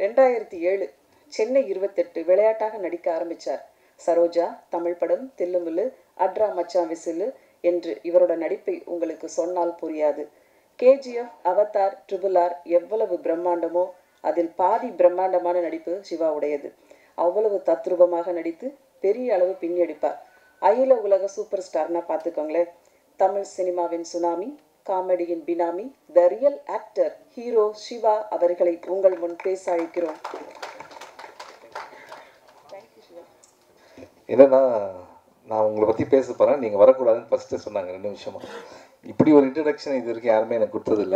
2007 சென்னை 28 விளையாட்டாக நடிக்க ஆரம்பித்தார். சரோஜா, தமிழ் படம், தில்லுமுல்லு, அட்ரா மச்சான் விசிலு என்று இவரோட நடிப்பை உங்களுக்கு சொன்னால் புரியாது. கேஜிஎஃப், அவதார், ட்ரிபிள் ஆர் எவ்வளவு பிரம்மாண்டமோ அதில் பாதி பிரம்மாண்டமான நடிப்பு சிவாவுடையது. அவ்வளவு தத்ரூபமாக நடித்து பெரிய அளவு பின்னடிப்பார். அகில உலக சூப்பர் ஸ்டார்னா பார்த்துக்கோங்களேன். தமிழ் சினிமாவின் சுனாமி, காமெடியின் பினாமி, the real actor hero Siva அவர்களை உங்கள் முன் பேச அழைக்கிறோம். என்னன்னா, நான் உங்களை பற்றி பேச போகிறேன், நீங்கள் வரக்கூடாதுன்னு ஃபஸ்ட்டு சொன்னாங்க 2 நிமிஷமா. இப்படி ஒரு இன்ட்ரடக்ஷன் இது வரைக்கும் யாருமே எனக்கு கொடுத்ததில்லை.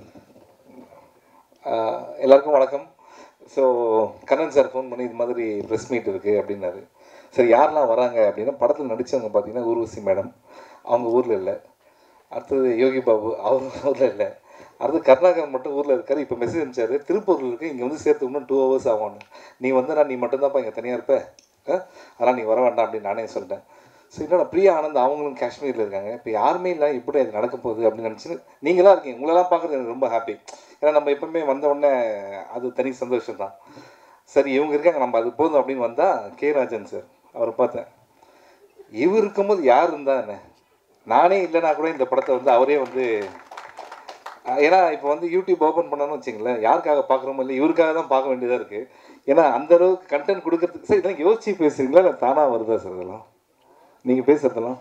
எல்லாருக்கும் வணக்கம். ஸோ கண்ணன் சார் ஃபோன் பண்ணி இது மாதிரி ப்ரெஸ் மீட் இருக்குது அப்படின்னாரு. சரி யாரெல்லாம் வராங்க அப்படின்னா, படத்தில் நடித்தவங்க பார்த்தீங்கன்னா ஊர்வசி மேடம், அவங்க ஊரில் இல்லை. அடுத்தது யோகி பாபு, அவரும் ஊரில் இல்லை. அடுத்து கருணாகரன் மட்டும் ஊரில் இருக்கார். இப்போ மெசேஜ் அனுப்பிச்சாரு, திருப்பூரில் இருக்கு, இங்கே வந்து சேர்த்து இன்னும் 2 hours ஆகும். நீ வந்து நீ மட்டும்தான்ப்பா இங்கே தனியாக இருப்ப, அதெல்லாம் நீ வர வேண்டாம் அப்படின்னு நானே சொல்லிட்டேன். ஸோ இன்னொன்று பிரியா ஆனந்த், அவங்களும் காஷ்மீரில் இருக்காங்க. இப்போ யாருமே இல்லை, இப்படி அது நடக்க போகுது அப்படின்னு நினச்சி நீங்களாம் இருக்கீங்க. உங்களெல்லாம் பார்க்குறது எனக்கு ரொம்ப ஹாப்பி. ஏன்னா நம்ம எப்பவுமே வந்த உடனே அது தனி சந்தோஷம் தான். சரி இவங்க இருக்காங்க, நம்ம அது போதும் அப்படின்னு வந்தால் கே ராஜன் சார், அவரை பார்த்தேன். இவர் இருக்கும்போது யார் இருந்தா என்ன, நானே இல்லைனா கூட இந்த படத்தை வந்து அவரே வந்து, ஏன்னா இப்போ வந்து யூடியூப் ஓப்பன் பண்ணணும்னு வச்சிங்களேன், யாருக்காக பார்க்குறோமோ இல்லை இவருக்காக தான் பார்க்க வேண்டியதாக இருக்குது. ஏன்னா அந்தளவுக்கு கண்டென்ட் கொடுக்கறதுக்கு. சார் இதெல்லாம் யோசிச்சு பேசுகிறீங்களா இல்லை தானாக வருதா சார் இதெல்லாம் நீங்கள் பேசுறதெல்லாம்?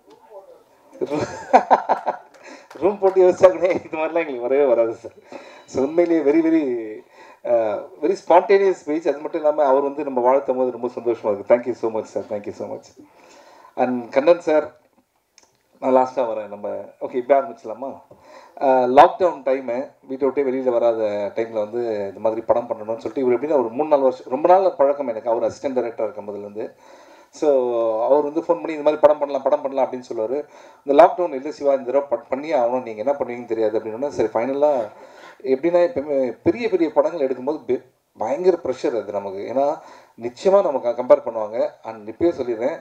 ரூம் போட்டு யோசிச்சா கூட இது மாதிரிலாம் எங்களுக்கு வரவே வராது சார். ஸோ உண்மையிலேயே very very very spontaneous speech. அது மட்டும் இல்லாமல் அவர் வந்து நம்ம வாழ்த்தும் போது ரொம்ப சந்தோஷமாக இருக்குது. Thank you so much sir, thank you so much. And Kannan sir, நான் லாஸ்ட்டாக வரேன். நம்ம ஓகே இப்போ ஆரம்பிச்சலாமா? லாக்டவுன் டைமு, வீட்டை விட்டே வெளியில் வராத டைமில் வந்து இந்த மாதிரி படம் பண்ணணும்னு சொல்லிட்டு இவர் எப்படின்னா ஒரு 3-4 வருஷம், ரொம்ப நாள் பழக்கம் எனக்கு. அவர் அசிஸ்டன்ட் டைரக்டராக இருக்கும் போதுலேருந்து. ஸோ அவர் வந்து ஃபோன் பண்ணி இந்த மாதிரி படம் பண்ணலாம் அப்படின்னு சொல்லுவார். இந்த லாக்டவுன் இல்லை சிவா, இந்த தடவை பண்ணி ஆகணும், நீங்கள் என்ன பண்ணுவீங்கன்னு தெரியாது அப்படின்னா, சரி ஃபைனலாக எப்படின்னா எப்போயுமே பெரிய பெரிய படங்கள் எடுக்கும்போது பயங்கர ப்ரெஷர் அது நமக்கு. ஏன்னா நிச்சயமாக நமக்கு கம்பேர் பண்ணுவாங்க. அண்ட் இப்போயே சொல்லிடுறேன்,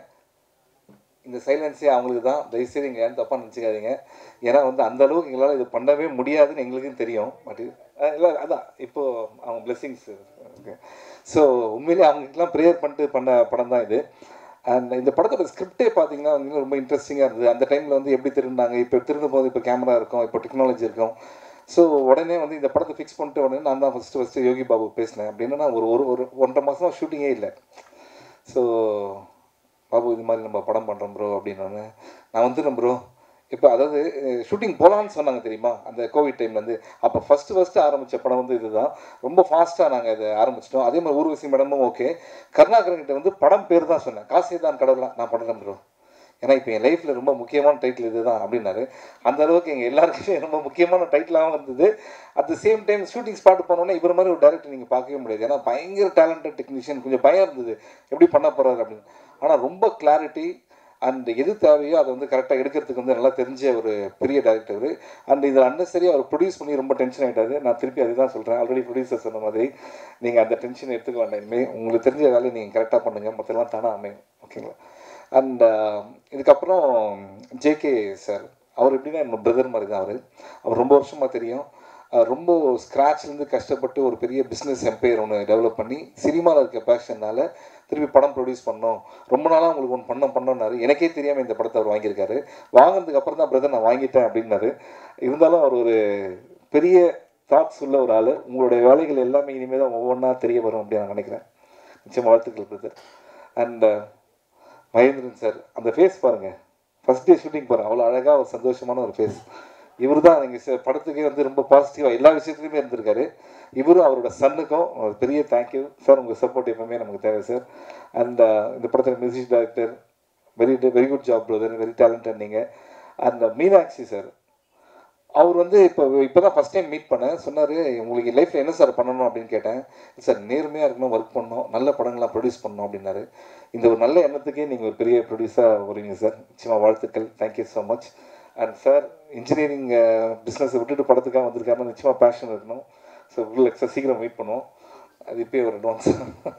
இந்த சைலன்ஸே அவங்களுக்கு தான். தயவுசெய்து நீங்கள் யாரும் தப்பாக நினச்சிக்காதீங்க. ஏன்னா வந்து அந்தளவுக்கு எங்களால் இது பண்ணவே முடியாதுன்னு எங்களுக்கும் தெரியும். பட் இல்லை அதான் இப்போது அவங்க பிளெஸ்ஸிங்ஸ். ஓகே, ஸோ உண்மையிலேயே அவங்களுக்குலாம் ப்ரேயர் பண்ணிட்டு பண்ண படம் தான் இது. அண்ட் இந்த படத்தோட ஸ்கிரிப்டே பார்த்தீங்கன்னா வந்து ரொம்ப இன்ட்ரெஸ்டிங்காக இருந்தது. அந்த டைமில் வந்து எப்படி திருந்தாங்க, இப்போ திருடும் போது இப்போ கேமரா இருக்கும், இப்போ டெக்னாலஜி இருக்கும். ஸோ உடனே வந்து இந்த படத்தை ஃபிக்ஸ் பண்ணிட்டு உடனே நான் தான் ஃபஸ்ட்டு யோகி பாபு பேசினேன். அப்படின்னா ஒரு 1.5 மாதம் ஷூட்டிங்கே இல்லை. ஸோ பாபு இது மாதிரி நம்ம படம் பண்ணுறோம் ப்ரோ அப்படின்னு நான் வந்துடுறேன் ப்ரோ. இப்போ அதாவது ஷூட்டிங் போகலான்னு சொன்னாங்க தெரியுமா, அந்த கோவிட் டைம்லேருந்து. அப்போ ஃபஸ்ட்டு ஆரம்பித்த படம் வந்து இதுதான். ரொம்ப ஃபாஸ்ட்டாக நாங்கள் இதை ஆரம்பிச்சிட்டோம். அதே மாதிரி ஊர்வசி மேடமும் ஓகே. கருணாகரன்கிட்ட வந்து படம் பேர் தான் சொன்னேன், காசேதான் கடவுளா, நான் பண்ணுறேன் ப்ரோ, ஏன்னா இப்போ என் லைஃப்பில் ரொம்ப முக்கியமான டைட்டில் இது தான் அப்படின்னாரு. அந்த அளவுக்கு எங்கள் எல்லாருக்குமே ரொம்ப முக்கியமான டைட்டிலாகவும் இருந்தது. At the same time shooting spot போனோன்னே இவர் மாதிரி ஒரு டேரக்டர் நீங்கள் பார்க்கவே முடியாது. ஏன்னா பயங்கர டேலண்டட் டெக்னீஷியன். கொஞ்சம் பயம் இருந்தது எப்படி பண்ண போகிறாரு அப்படின்னு. ஆனால் ரொம்ப கிளாரிட்டி அண்ட் எது தேவையோ அதை வந்து கரெக்டாக எடுக்கிறதுக்கு வந்து நல்லா தெரிஞ்ச ஒரு பெரிய டேரக்டர். அண்ட் இதில் அன்னசரியாக அவர் ப்ரொடியூஸ் பண்ணி ரொம்ப டென்ஷன் ஆகிட்டாரு. நான் திருப்பி அதுதான் சொல்கிறேன், ஆல்ரெடி ப்ரொடியூசர் சொன்ன மாதிரி நீங்கள் அந்த டென்ஷன் எடுத்துக்க வேண்டாம். இனிமேல் உங்களுக்கு தெரிஞ்ச வேலையை நீங்கள் கரெக்டாக பண்ணுங்கள், மற்றெல்லாம் தானாக அமையும். ஓகேங்களா? அண்ட் இதுக்கப்புறம் ஜேகே சார், அவர் எப்படின்னா நம்ம பிரதர் மாதிரி தான். அவர் ரொம்ப வருஷமாக தெரியும். ரொம்ப ஸ்க்ராட்ச்லேருந்து கஷ்டப்பட்டு ஒரு பெரிய பிஸ்னஸ் எம்பையர் ஒன்று டெவலப் பண்ணி சினிமாவில் இருக்க பேஷனால் திருப்பி படம் ப்ரொடியூஸ் பண்ணோம். ரொம்ப நாளாக உங்களுக்கு ஒன்று பண்ணோன்னாரு. எனக்கே தெரியாமல் இந்த படத்தை அவர் வாங்கியிருக்காரு. வாங்கினதுக்கு அப்புறம் தான் பிரதர் நான் வாங்கிட்டேன் அப்படின்னாரு. இருந்தாலும் அவர் ஒரு பெரிய தாட்ஸ் உள்ள ஒரு ஆள். உங்களுடைய வேலைகள் எல்லாமே இனிமேல் தான் ஒவ்வொன்றா தெரிய வரும் அப்படின்னு நான் நினைக்கிறேன். நிச்சயம் வாழ்த்துக்கள் பிரதர். அண்ட் மகேந்திரன் சார், அந்த ஃபேஸ் பாருங்கள், ஃபஸ்ட் டே ஷூட்டிங் பாருங்கள், அவ்வளோ அழகாக ஒரு சந்தோஷமான ஒரு ஃபேஸ். இவர் தான் நீங்கள் படத்துக்கே வந்து ரொம்ப பாசிட்டிவாக எல்லா விஷயத்துலையுமே இருந்திருக்காரு. இவரும் அவரோட சன்னுக்கும் ஒரு பெரிய தேங்க்யூ சார். உங்கள் சப்போர்ட் எப்பவுமே நமக்கு தேவை சார். அண்ட் இந்த படத்தில் music director, very good job brother, very talented நீங்கள். அண்ட் மீனாட்சி சார், அவர் வந்து இப்போ தான் ஃபஸ்ட் டைம் மீட் பண்ணேன். சொன்னார், உங்களுக்கு லைஃப்பில் என்ன சார் பண்ணணும் அப்படின்னு கேட்டேன். சார் நேர்மையாக இருக்கணும், ஒர்க் பண்ணணும், நல்ல படங்களாக ப்ரொடியூஸ் பண்ணணும் அப்படின்னாரு. இந்த ஒரு நல்ல எண்ணத்துக்கே நீங்கள் ஒரு பெரிய ப்ரொடியூஸாக வரீங்க சார். நிச்சயமாக வாழ்த்துக்கள். Thank you so much. And sir, engineering பிஸ்னஸை விட்டுட்டு படத்துக்காக வந்திருக்காருன்னா நிச்சயமாக பேஷன் இருக்கணும். ஸோ சீக்கிரம் வெயிட் பண்ணுவோம். அது இப்போயே ஒரு அட்வான்ஸ்.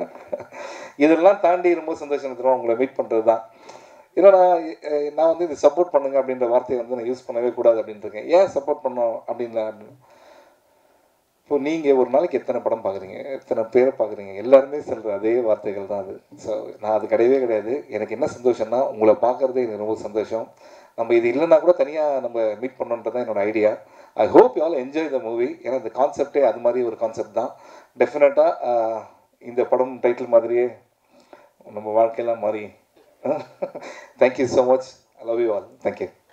இதெல்லாம் தாண்டி ரொம்ப சந்தோஷம் தருவோம் உங்களை மீட் பண்ணுறது தான். ஏன்னா நான் வந்து இது சப்போர்ட் பண்ணுங்க அப்படின்ற வார்த்தையை வந்து நான் யூஸ் பண்ணவே கூடாது அப்படின்ட்டு இருக்கேன். ஏன் சப்போர்ட் பண்ணோம் அப்படின்னா, இப்போ நீங்கள் ஒரு நாளைக்கு எத்தனை படம் பார்க்குறீங்க, எத்தனை பேரை பார்க்குறீங்க, எல்லாருமே சொல்கிற அதே வார்த்தைகள் தான் அது. ஸோ நான் அது கிடையவே கிடையாது. எனக்கு என்ன சந்தோஷம்னா உங்களை பார்க்குறதே எனக்கு ரொம்ப சந்தோஷம். நம்ம இது இல்லைன்னா கூட தனியாக நம்ம மீட் பண்ணணுன்றது தான் என்னோட idea. I hope you all enjoy the movie. ஏன்னா இந்த கான்செப்டே அது மாதிரி ஒரு கான்செப்ட் தான். டெஃபினட்டாக இந்த படம் டைட்டில் மாதிரியே நம்ம வாழ்க்கையெல்லாம் மாறி. Thank you so much. I love you all. Thank you.